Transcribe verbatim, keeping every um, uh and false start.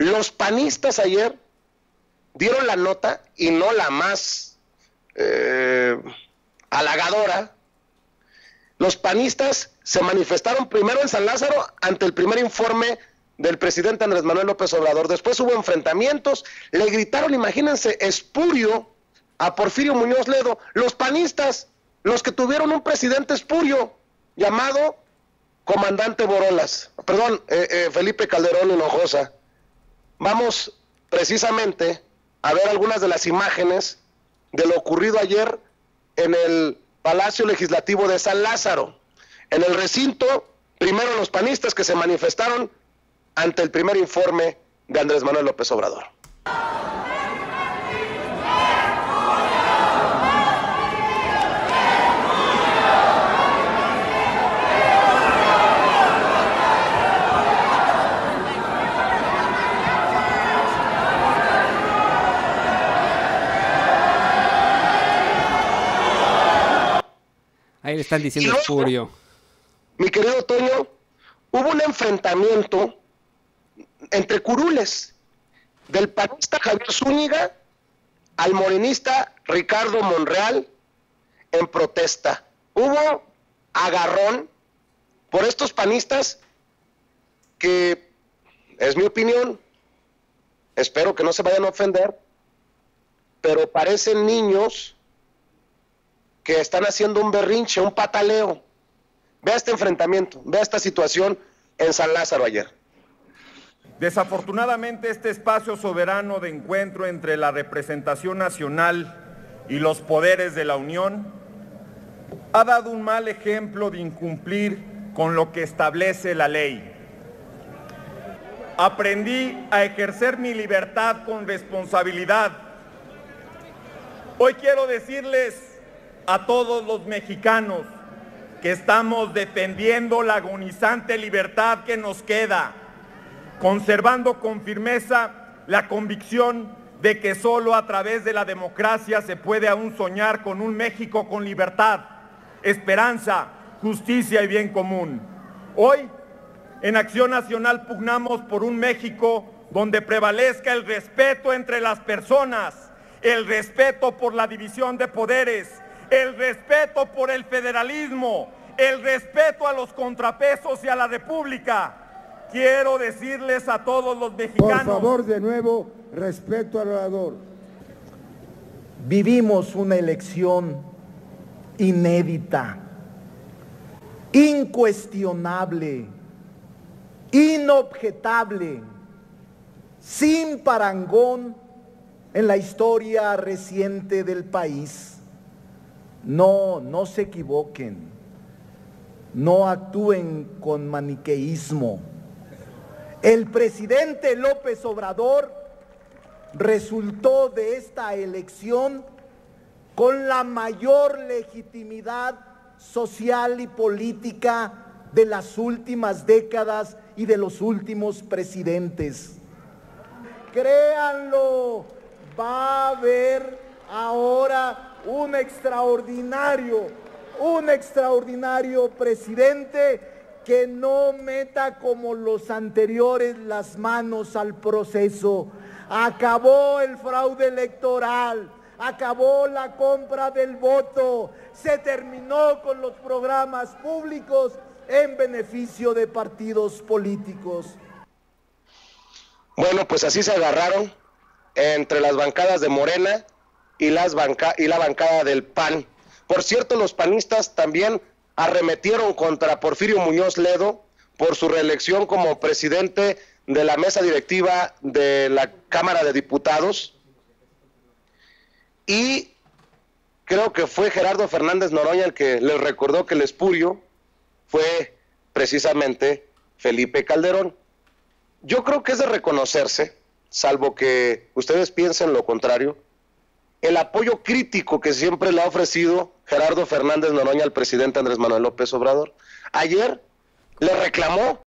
Los panistas ayer dieron la nota, y no la más eh, halagadora. Los panistas se manifestaron primero en San Lázaro ante el primer informe del presidente Andrés Manuel López Obrador. Después hubo enfrentamientos, le gritaron, imagínense, espurio a Porfirio Muñoz Ledo. Los panistas, los que tuvieron un presidente espurio llamado Comandante Borolas, perdón, eh, eh, Felipe Calderón Hinojosa. Vamos precisamente a ver algunas de las imágenes de lo ocurrido ayer en el Palacio Legislativo de San Lázaro. En el recinto, primero los panistas que se manifestaron ante el primer informe de Andrés Manuel López Obrador. Ahí le están diciendo luego, espurio. Mi querido Toño, hubo un enfrentamiento entre curules, del panista Javier Zúñiga al morenista Ricardo Monreal en protesta. Hubo agarrón por estos panistas que, es mi opinión, espero que no se vayan a ofender, pero parecen niños que están haciendo un berrinche, un pataleo. Vea este enfrentamiento, vea esta situación en San Lázaro ayer. Desafortunadamente, este espacio soberano de encuentro entre la representación nacional y los poderes de la Unión ha dado un mal ejemplo de incumplir con lo que establece la ley. Aprendí a ejercer mi libertad con responsabilidad. Hoy quiero decirles a todos los mexicanos que estamos defendiendo la agonizante libertad que nos queda, conservando con firmeza la convicción de que solo a través de la democracia se puede aún soñar con un México con libertad, esperanza, justicia y bien común. Hoy, en Acción Nacional, pugnamos por un México donde prevalezca el respeto entre las personas, el respeto por la división de poderes, el respeto por el federalismo, el respeto a los contrapesos y a la República. Quiero decirles a todos los mexicanos... Por favor, de nuevo, respeto al orador. Vivimos una elección inédita, incuestionable, inobjetable, sin parangón en la historia reciente del país. No, no se equivoquen, no actúen con maniqueísmo. El presidente López Obrador resultó de esta elección con la mayor legitimidad social y política de las últimas décadas y de los últimos presidentes. Créanlo, va a haber ahora un extraordinario, un extraordinario presidente que no meta como los anteriores las manos al proceso. Acabó el fraude electoral, acabó la compra del voto, se terminó con los programas públicos en beneficio de partidos políticos. Bueno, pues así se agarraron entre las bancadas de Morena y, las banca y la bancada del P A N. Por cierto, los panistas también arremetieron contra Porfirio Muñoz Ledo por su reelección como presidente de la mesa directiva de la Cámara de Diputados, y creo que fue Gerardo Fernández Noroña el que les recordó que el espurio fue precisamente Felipe Calderón. Yo creo que es de reconocerse, salvo que ustedes piensen lo contrario, el apoyo crítico que siempre le ha ofrecido Gerardo Fernández Noroña al presidente Andrés Manuel López Obrador. Ayer le reclamó